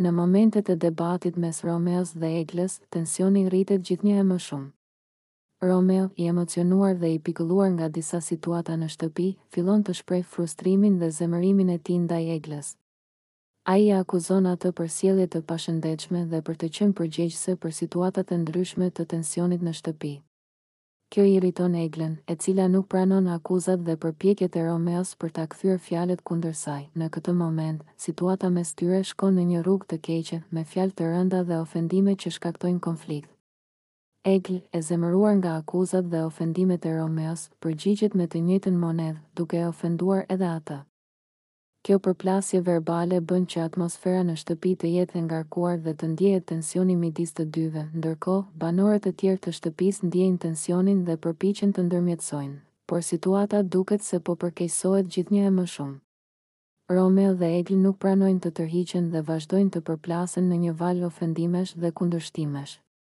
Në momentet e debatit mes Romeos dhe Eglës, tensioni rritet gjithnjë e më shumë. Romeo, i emocionuar dhe i pikëlluar nga disa situata në shtëpi, fillon të shpreh frustrimin dhe zemërimin e tij ndaj Eglës. Ai e akuzon atë për sjellje të pashëndetshme dhe për të qenë përgjegjëse për situatat e ndryshme të tensionit në shtëpi. Kjo i irriton Eglën, e cila nuk pranon akuzat dhe përpjekjet e Romeos për ta kthyer fjalët kundër saj. Në këtë moment, situata mes tyre shkon në një rrugë të keqe, me fjalë të rënda dhe ofendime që shkaktojnë konflikt. Egl, e zemëruar nga akuzat dhe ofendimet e Romeos, përgjigjet me të njëjtën monedhë, duke e ofenduar edhe atë. Kjo përplasje verbale bën që atmosfera në shtëpi të jetë e ngarkuar dhe të ndjehet tensioni midis të dyve, ndërkohë, banorët e tjerë të shtëpisë ndjejnë tensionin dhe përpiqen të ndërmjetësojnë, por situata duket se po përkeqësohet gjithnjë e më shumë. Romeo dhe Egl nuk pranojnë të tërhiqen dhe vazhdojnë të përplasen në një valë ofendimesh dhe kundërshtimesh.